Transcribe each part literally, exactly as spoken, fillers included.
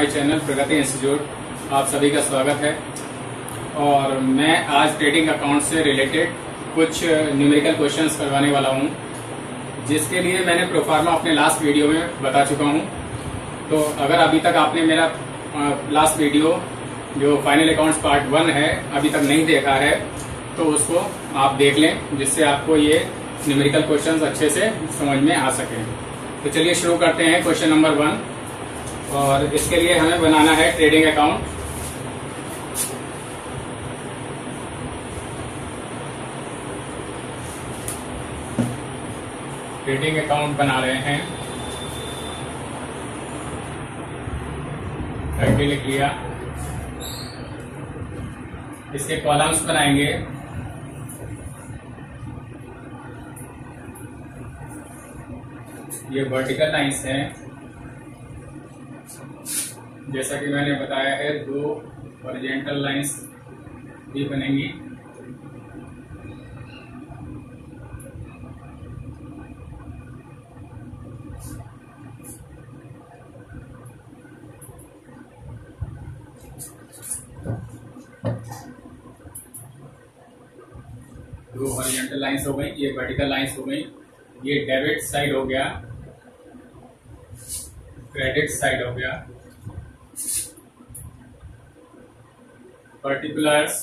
My channel Pragati institute. आप सभी का स्वागत है। और मैं आज ट्रेडिंग अकाउंट से रिलेटेड कुछ न्यूमेरिकल क्वेश्चंस करवाने वाला हूं, जिसके लिए मैंने प्रोफार्मा अपने लास्ट वीडियो में बता चुका हूं। तो अगर अभी तक आपने मेरा लास्ट वीडियो जो फाइनल अकाउंट्स पार्ट वन है अभी तक नहीं देखा है तो उसको आप देख लें, जिससे आपको ये न्यूमेरिकल क्वेश्चंस अच्छे से समझ में आ सके। तो चलिए शुरू करते हैं क्वेश्चन नंबर वन। और इसके लिए हमें बनाना है ट्रेडिंग अकाउंट। ट्रेडिंग अकाउंट बना रहे हैं, करके लिख लिया। इसके कॉलम्स बनाएंगे। ये वर्टिकल लाइंस हैं, जैसा कि मैंने बताया है। दो हॉरिजॉन्टल लाइंस भी बनेंगी। दो हॉरिजॉन्टल लाइंस हो गई, ये वर्टिकल लाइंस हो गई। ये डेबिट साइड हो गया, क्रेडिट साइड हो गया। Particulars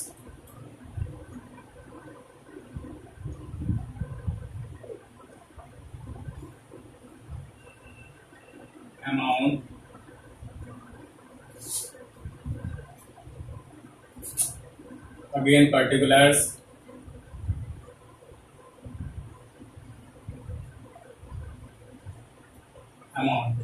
amount, again particulars, amount.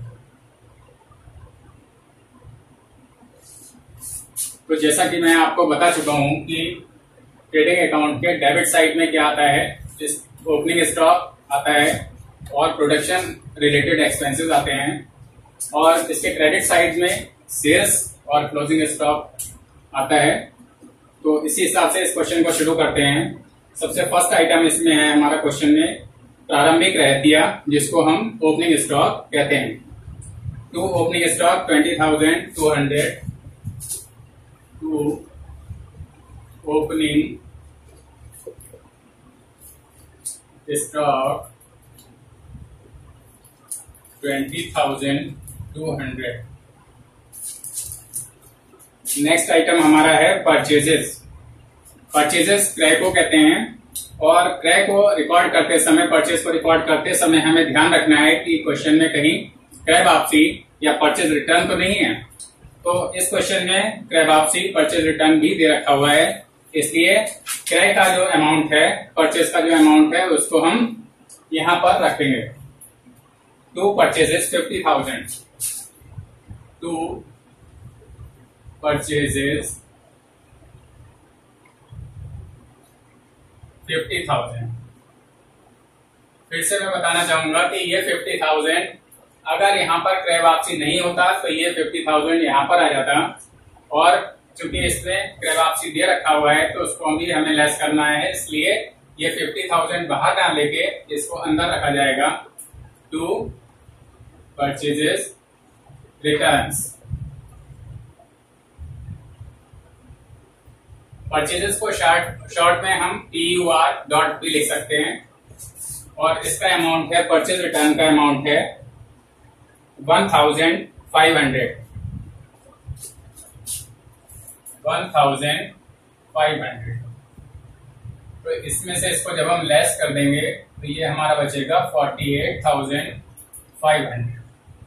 तो जैसा कि मैं आपको बता चुका हूं कि ट्रेडिंग अकाउंट के डेबिट साइड में क्या आता है, इस ओपनिंग स्टॉक आता है और प्रोडक्शन रिलेटेड एक्सपेंसेस आते हैं। और इसके क्रेडिट साइड में सेल्स और क्लोजिंग स्टॉक आता है। तो इसी हिसाब से इस क्वेश्चन को शुरू करते हैं। सबसे फर्स्ट आइटम इसमें है हमारा क्वेश्चन में प्रारंभिक रहतिया, जिसको हम ओपनिंग स्टॉक कहते हैं। To opening stock twenty thousand two hundred to opening stock twenty thousand two hundred. Next item हमारा है परचेजेस। परचेजेस क्रय को कहते हैं। और क्रय को रिकॉर्ड करते समय, परचेज को रिकॉर्ड करते समय हमें ध्यान रखना है कि क्वेश्चन में कहीं क्रय वापसी या परचेज रिटर्न तो नहीं है। तो इस क्वेश्चन में क्रय वापसी, परचेज रिटर्न भी दे रखा हुआ है। इसलिए क्रय का जो अमाउंट है, परचेज का जो अमाउंट है, उसको हम यहां पर रखेंगे। To purchases fifty thousand, to purchases fifty thousand. फिर से मैं बताना चाहूंगा कि ये फिफ्टी थाउजेंड अगर यहाँ पर क्रय वापसी नहीं होता तो ये फिफ्टी थाउजेंड यहाँ पर आ जाता। और चूंकि इसमें क्रय वापसी दे रखा हुआ है तो उसको भी हमें लेस करना है, इसलिए ये फिफ्टी थाउजेंड बाहर ना लेके इसको अंदर रखा जाएगा। To purchases returns. परचेजेस को शॉर्ट शॉर्ट में हम T U R dot P लिख सकते हैं। और इसका अमाउंट है, परचेज रिटर्न का अमाउंट है one thousand five hundred. One thousand five hundred. तो इसमें से इसको जब हम लेस कर देंगे तो ये हमारा बचेगा forty eight thousand five hundred.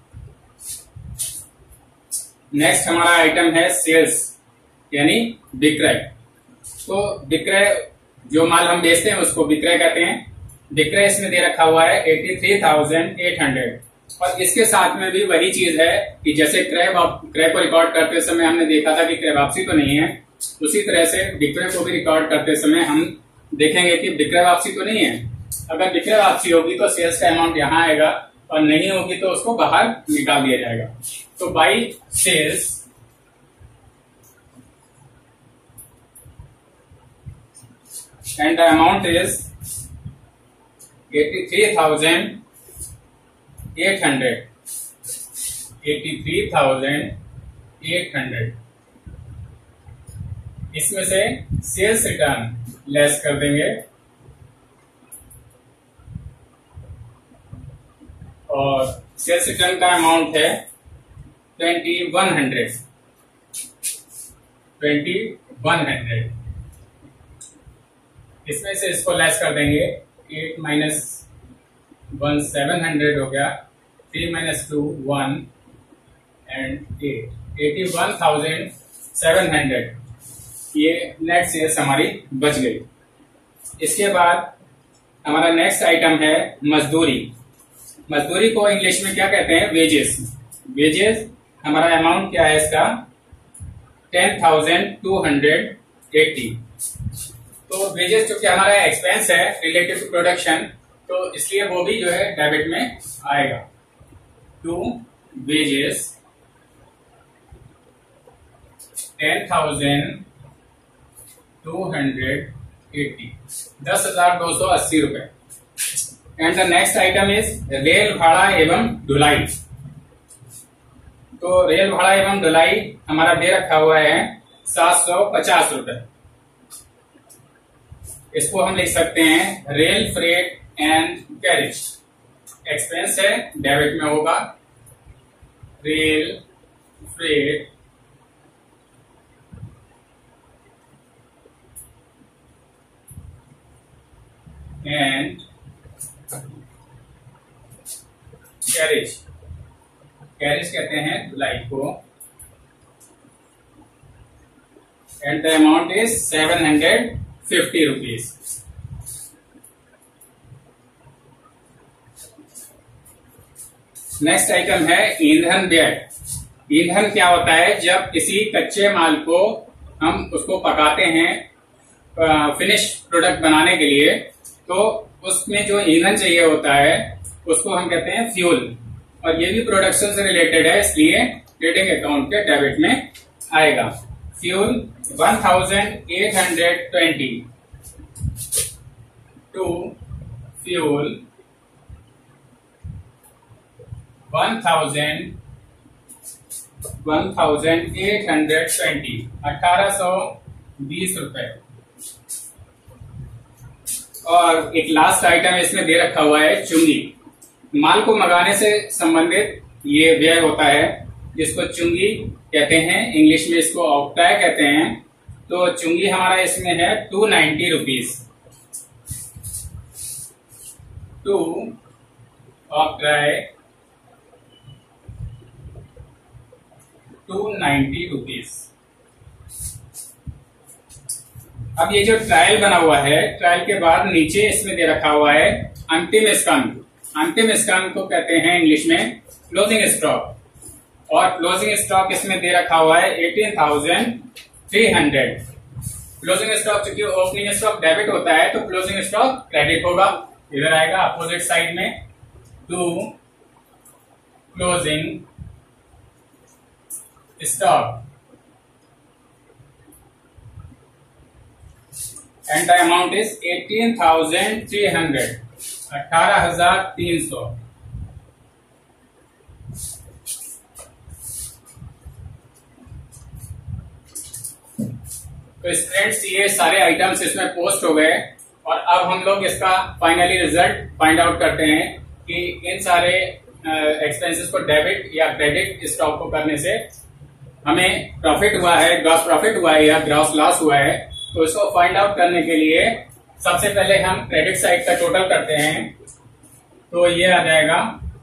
Next हमारा आइटम है सेल्स, यानी विक्रय। तो विक्रय, जो माल हम बेचते हैं उसको विक्रय कहते हैं। विक्रय इसमें दे रखा हुआ है eighty three thousand eight hundred. और इसके साथ में भी वही चीज है कि जैसे क्रय क्रय को रिकॉर्ड करते समय हमने देखा था कि क्रय वापसी तो नहीं है, उसी तरह से विक्रय को भी रिकॉर्ड करते समय हम देखेंगे कि विक्रय वापसी तो नहीं है। अगर विक्रय वापसी होगी तो सेल्स का अमाउंट यहाँ आएगा, और नहीं होगी तो उसको बाहर निकाल दिया जाएगा। तो by sales and the amount is eighty-three thousand eight hundred. eighty-three thousand eight hundred. इसमें से सेल्स रिटर्न लेस कर देंगे और सेल्स रिटर्न का अमाउंट है twenty one hundred twenty one hundred. इसमें से इसको लेस कर देंगे, eight minus one seven hundred हो गया, three minus two one and eight, eighty one thousand seven hundred. ये नेट सेल्स हमारी बच गई। इसके बाद हमारा नेक्स्ट आइटम है मजदूरी। मजदूरी को इंग्लिश में क्या कहते हैं? वेजेस। वेजेस हमारा अमाउंट क्या है इसका? Ten thousand two hundred eighty. तो वेजेस जो कि हमारा एक्सपेंस है रिलेटेड टू प्रोडक्शन, तो इसलिए वो भी जो है डेबिट में आएगा। To wages ten thousand two hundred eighty, दस हजार दो सौ अस्सी रुपए। And the next item is rail भाड़ा एवं ढुलाई। तो रेल भाड़ा एवं ढुलाई हमारा दे रखा हुआ है सात सौ पचास रुपए। इसको हम लिख सकते हैं rail freight and carriage. Expense है, डेबिट में होगा। Rail freight and carriage. Carriage कहते हैं ढुलाई को। And the amount is seven hundred fifty rupees. Next item है ईंधन व्यय। ईंधन क्या होता है? जब किसी कच्चे माल को हम उसको पकाते हैं फिनिश प्रोडक्ट बनाने के लिए, तो उसमें जो ईंधन चाहिए होता है उसको हम कहते हैं फ्यूल। और ये भी प्रोडक्शन से रिलेटेड है, इसलिए ट्रेडिंग अकाउंट के डेबिट में आएगा। Fuel one thousand eight hundred twenty to fuel one thousand one thousand eight hundred twenty, अठारह सौ बीस रुपए। और एक लास्ट आइटम इसमें दे रखा हुआ है चुंगी। माल को मंगाने से संबंधित ये व्यय होता है, जिसको चुंगी कहते हैं। इंग्लिश में इसको ऑक्ट्राय कहते हैं। तो चुंगी हमारा इसमें है two ninety rupees. To octroi two ninety rupees. अब ये जो ट्रायल बना हुआ है, ट्रायल के बाद नीचे इसमें दे रखा हुआ है अंतिम स्कंद। अंतिम स्कंद को कहते हैं इंग्लिश में क्लोजिंग स्टॉक। और क्लोजिंग स्टॉक इसमें दे रखा हुआ है eighteen thousand three hundred. Closing stock चूंकि ओपनिंग स्टॉक डेबिट होता है, तो क्लोजिंग स्टॉक क्रेडिट होगा। इधर आएगा अपोजिट साइड में। To closing stock and the amount is eighteen thousand three hundred, अठारह हजार तीन सौ। तो स्टूडेंट्स ये सारे आइटम्स इसमें पोस्ट हो गए। और अब हम लोग इसका फाइनली रिजल्ट फाइंड आउट करते हैं कि इन सारे एक्सपेंसेस को डेबिट या क्रेडिट स्टॉक को करने से हमें प्रॉफिट हुआ है, ग्रॉस प्रॉफिट हुआ है या ग्रॉस लॉस हुआ है। तो इसको फाइंड आउट करने के लिए सबसे पहले हम क्रेडिट साइड का टोटल करते हैं। तो ये आ जाएगा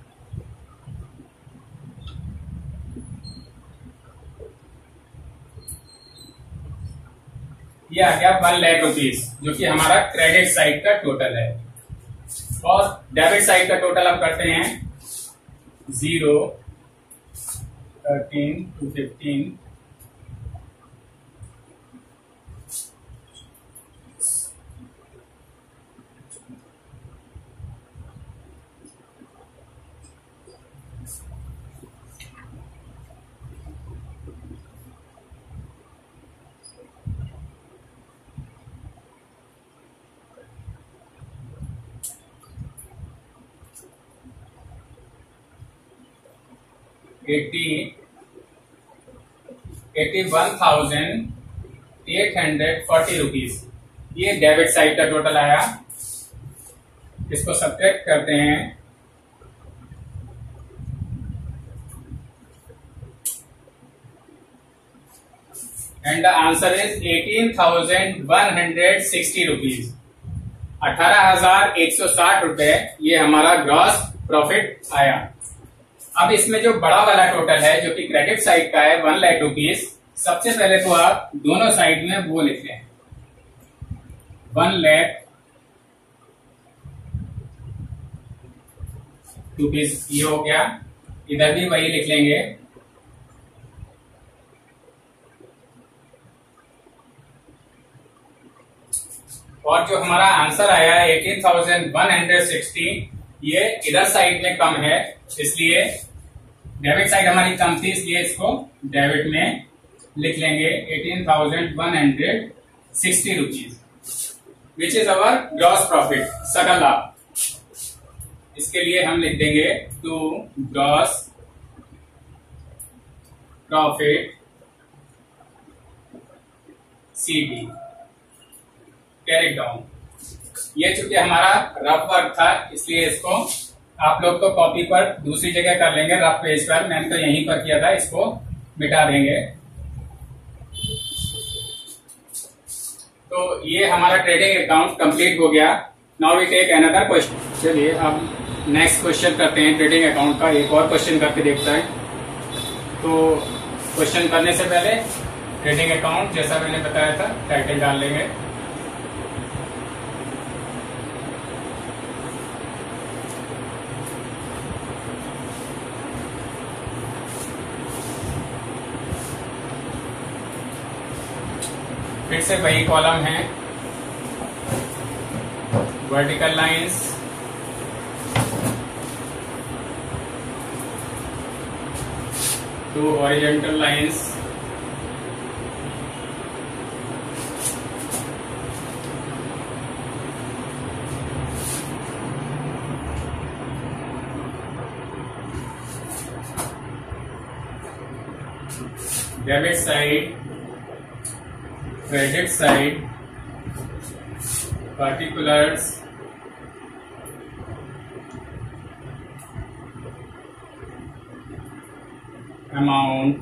ये आ गया वन लाख रुपीज, जो कि हमारा क्रेडिट साइड का टोटल है। और डेबिट साइड का टोटल अब करते हैं zero thirteen two fifteen eighty eighty one thousand eight hundred forty rupees. ये डेबिट साइड का टोटल आया। इसको सब्ट्रैक्ट करते हैं। And the answer is eighteen thousand one hundred sixty rupees. अठारह हजार एक सौ साठ रुपए ये हमारा ग्रॉस प्रॉफिट आया। अब इसमें जो बड़ा वाला टोटल है जो कि क्रेडिट साइड का है वन लाख रुपीज, सबसे पहले तो आप दोनों साइड में वो लिख लें, वन लाख रुपीज ये हो गया। इधर भी वही लिख लेंगे। और जो हमारा आंसर आया है eighteen thousand one hundred sixty, ये इधर साइड में कम है, इसलिए डेबिट साइड हमारी कम थी, इसलिए इसको डेबिट में लिख लेंगे eighteen thousand one hundred sixty rupees, which is our gross profit, सकल लाभ। इसके लिए हम लिख देंगे to gross profit C D, carry down. ये चूंकि हमारा रफ वर्क था, इसलिए इसको आप लोग तो कॉपी पर दूसरी जगह कर लेंगे, रफ पेज पर। मैंने तो यहीं पर किया था, इसको मिटा देंगे। तो ये हमारा ट्रेडिंग अकाउंट कंप्लीट हो गया। Now we take another question. चलिए अब नेक्स्ट क्वेश्चन करते हैं ट्रेडिंग अकाउंट का। एक और क्वेश्चन करके देखते हैं। तो क्वेश्चन करने से पहले ट्रेडिंग अकाउंट जैसा मैंने बताया था टाइटल डाल लेंगे। फिर से वही कॉलम है, vertical lines, two horizontal lines, debit side, credit side, particulars, amount,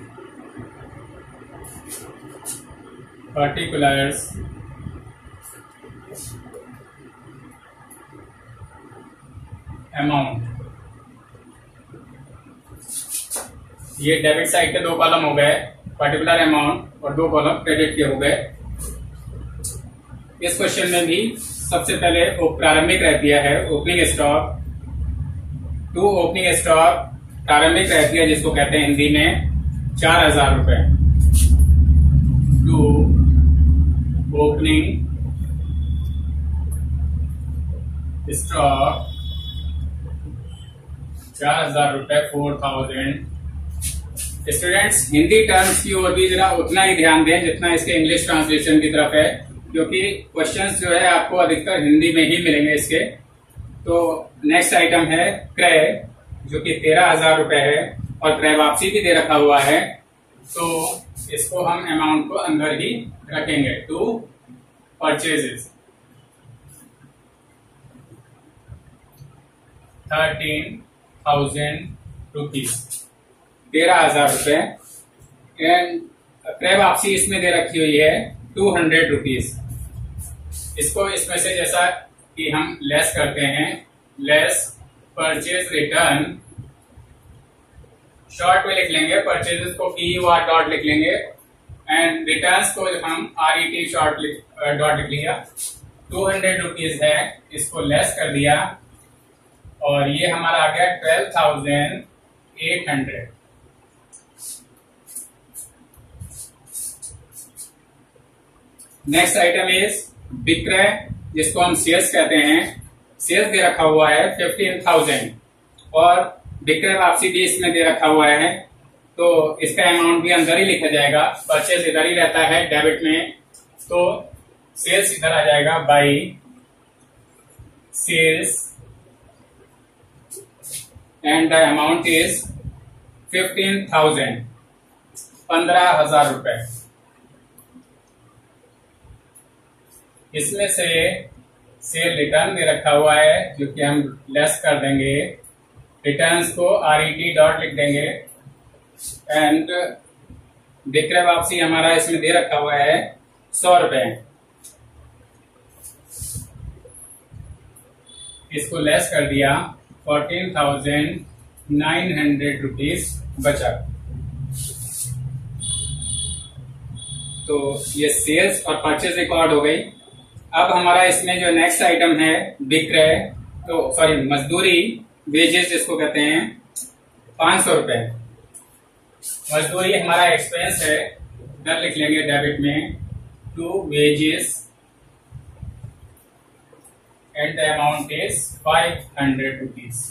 particulars, amount। ये डेबिट साइड के दो कॉलम हो गए, पर्टिकुलर अमाउंट, और दो कॉलम क्रेडिट के हो गए। इस क्वेश्चन में भी सबसे पहले प्रारंभिक रहतिया है, opening stock. To opening stock प्रारंभिक रहतिया जिसको कहते हैं हिंदी में चार हजार रुपए। टू ओपनिंग स्टॉक चार हजार रुपए, four thousand. Students Hindi terms की ओर भी जरा उतना ही ध्यान दें जितना इसके इंग्लिश ट्रांसलेशन की तरफ है, क्योंकि क्वेश्चंस जो है आपको अधिकतर हिंदी में ही मिलेंगे इसके। तो नेक्स्ट आइटम है क्रय, जो कि तेरह हजार रुपए है, और क्रय वापसी भी दे रखा हुआ है, तो इसको हम अमाउंट को अंदर ही रखेंगे। To purchases thirteen thousand rupees, तेरह हजार रुपए। एंड क्रय वापसी इसमें दे रखी हुई है टू हंड्रेड रुपीज। इसको इसमें से जैसा कि हम लेस करते हैं, लेस परचेज रिटर्न, शॉर्ट में लिख लेंगे, परचेजेस को पी यू आर डॉट लिख लेंगे, एंड रिटर्न्स को हम R E T short dot लिख लिया। टू हंड्रेड रुपीज है, इसको लेस कर दिया, और ये हमारा आ गया twelve thousand eight hundred. Next item is विक्रय, जिसको हम सेल्स कहते हैं। सेल्स दे रखा हुआ है फिफ्टीन थाउजेंड, और विक्रय वापसी भी इसमें दे रखा हुआ है, तो इसका अमाउंट भी अंदर ही लिखा जाएगा। परचेज इधर ही रहता है डेबिट में, तो सेल्स इधर आ जाएगा, by sales, and the amount is fifteen thousand. पंद्रह हजार रुपए। इसमें से सेल रिटर्न भी रखा हुआ है जो कि हम लेस कर देंगे, रिटर्न्स को आर ई टी डॉट लिख देंगे, एंड विक्रय वापसी हमारा इसमें दे रखा हुआ है सौ रुपए। इसको लेस कर दिया, fourteen thousand nine hundred rupees बचा। तो ये सेल्स और परचेज रिकॉर्ड हो गई। अब हमारा इसमें जो नेक्स्ट आइटम है विक्रय, तो सॉरी मजदूरी, वेजेस जिसको कहते हैं, पांच सौ रुपए। मजदूरी हमारा एक्सपेंस है, इधर लिख लेंगे डेबिट में to wages and the amount is five hundred rupees.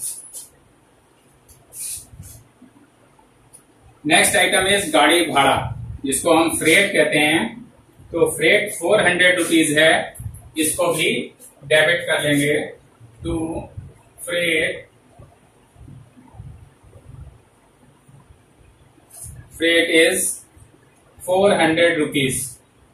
Next item is गाड़ी भाड़ा, जिसको हम फ्रेट कहते हैं। तो फ्रेट फोर हंड्रेड रुपीज है, इसको भी डेबिट कर लेंगे to freight freight is four hundred rupees.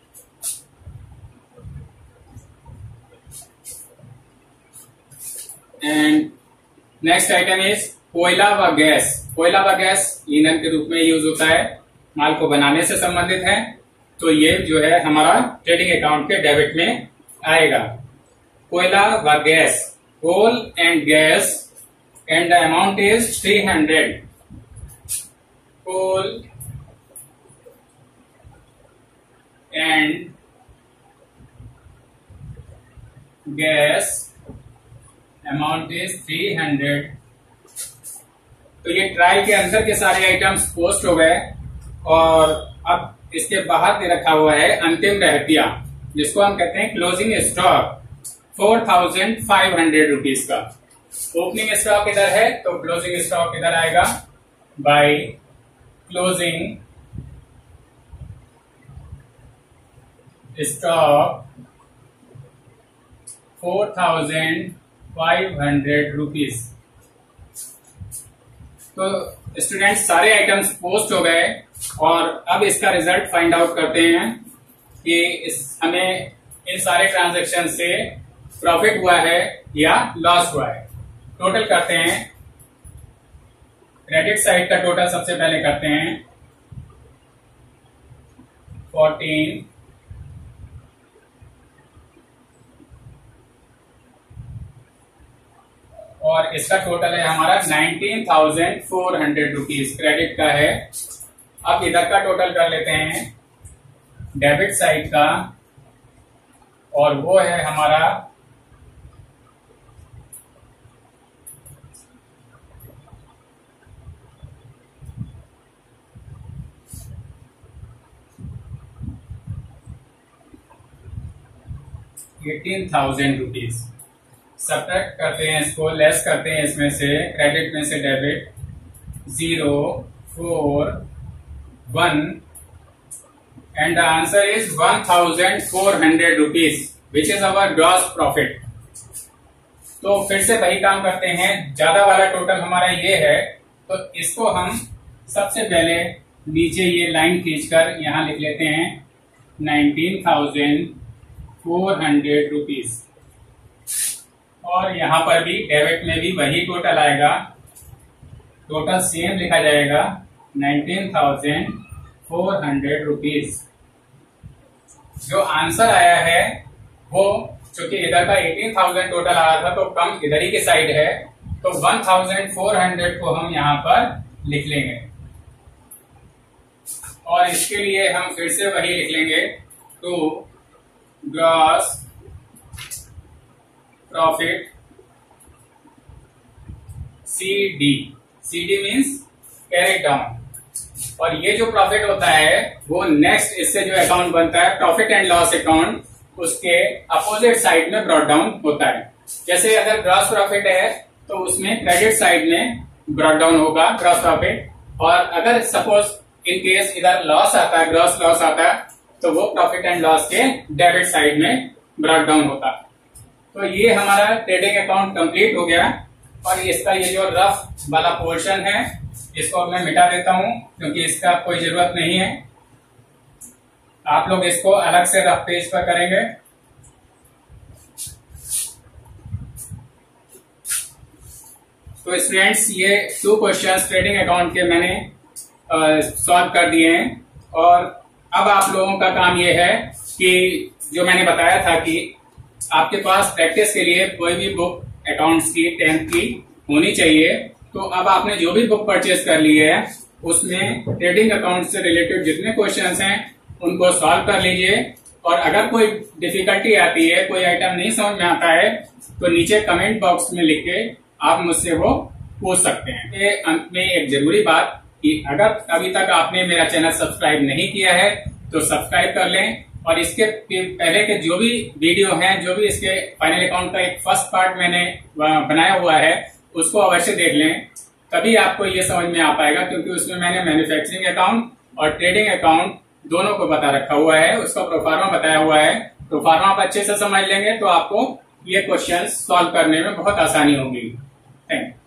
And next item is कोयला व गैस। कोयला व गैस ईंधन के रूप में यूज होता है, माल को बनाने से संबंधित है। तो ये जो है हमारा ट्रेडिंग अकाउंट के डेबिट में आएगा। कोयला व gas, coal and gas, and the amount is three hundred. Coal and gas amount is three hundred. तो ये ट्राई के अंदर के सारे आइटम्स पोस्ट हो गए, और अब इसके बाहर दे रखा हुआ है अंतिम रहतिया, जिसको हम कहते हैं closing stock, four thousand five hundred rupees का। ओपनिंग स्टॉक इधर है, तो क्लोजिंग स्टॉक इधर आएगा by closing stock four thousand five hundred rupees. तो स्टूडेंट्स सारे आइटम्स पोस्ट हो गए, और अब इसका रिजल्ट फाइंड आउट करते हैं कि इस हमें इन सारे ट्रांजैक्शन से प्रॉफिट हुआ है या लॉस हुआ है। टोटल करते हैं, क्रेडिट साइड का टोटल सबसे पहले करते हैं, फोर्टीन और इसका टोटल है हमारा nineteen thousand four hundred rupees credit का है। अब इधर का टोटल कर लेते हैं डेबिट साइड का, और वो है हमारा एटीन थाउजेंड रुपीज। सब्ट्रैक्ट करते हैं इसको, लेस करते हैं इसमें से, क्रेडिट में से debit, zero four one, and the answer is one thousand four hundred rupees which is our gross profit. तो फिर से वही काम करते हैं, ज्यादा वाला टोटल हमारा ये है, तो इसको हम सबसे पहले नीचे ये लाइन खींचकर यहां लिख लेते हैं nineteen thousand four hundred rupees, और यहां पर भी डेबिट में भी वही टोटल आएगा, टोटल सेम लिखा जाएगा nineteen thousand four hundred rupees. जो आंसर आया है वो, चूंकि इधर का एटीन थाउजेंड टोटल आया था, तो कम इधर ही की साइड है, तो वन थाउजेंड फोर हंड्रेड को हम यहां पर लिख लेंगे, और इसके लिए हम फिर से वही लिख लेंगे to gross profit C D. C D means carry down, और ये जो प्रॉफिट होता है वो नेक्स्ट इससे जो अकाउंट बनता है प्रॉफिट एंड लॉस अकाउंट, उसके अपोजिट साइड में ब्रॉट डाउन होता है। जैसे अगर ग्रॉस प्रॉफिट है तो उसमें क्रेडिट साइड में ब्रॉट डाउन होगा ग्रॉस प्रॉफिट, और अगर सपोज इन केस इधर लॉस आता है, ग्रॉस लॉस आता है, तो वो प्रॉफिट एंड लॉस के डेबिट साइड में ब्रॉट डाउन होता है। तो ये हमारा ट्रेडिंग अकाउंट कंप्लीट हो गया, और इसका ये जो रफ वाला पोर्शन है इसको मैं मिटा देता हूं क्योंकि इसका कोई जरूरत नहीं है। आप लोग इसको अलग से रफ पेज पर करेंगे। तो स्टूडेंट्स, ये टू क्वेश्चंस ट्रेडिंग अकाउंट के मैंने सॉल्व कर दिए हैं और अब आप लोगों का काम ये है कि जो मैंने बताया था कि आपके पास प्रैक्टिस के लिए कोई भी बुक अकाउंट्स की टेंथ की होनी चाहिए। तो अब आपने जो भी बुक परचेज कर ली है उसमें ट्रेडिंग अकाउंट से रिलेटेड जितने क्वेश्चंस हैं उनको सॉल्व कर लीजिए। और अगर कोई डिफिकल्टी आती है, कोई आइटम नहीं समझ में आता है, तो नीचे कमेंट बॉक्स में लिख के आप मुझसे वो पूछ सकते हैं। ये अंत में एक जरूरी बात कि अगर अभी तक आपने मेरा चैनल सब्सक्राइब नहीं किया है तो सब्सक्राइब कर लें और इसके पहले के जो भी वीडियो हैं, जो भी इसके फाइनल अकाउंट का एक फर्स्ट पार्ट मैंने बनाया हुआ है उसको अवश्य देख लें, तभी आपको ये समझ में आ पाएगा। क्योंकि उसमें मैंने मैन्युफैक्चरिंग अकाउंट और ट्रेडिंग अकाउंट दोनों को बता रखा हुआ है, उसका प्रोफार्मा बताया हुआ है। प्रोफार्मा आप अच्छे से समझ लेंगे तो आपको ये क्वेश्चन सॉल्व करने में बहुत आसानी होगी। Thank you.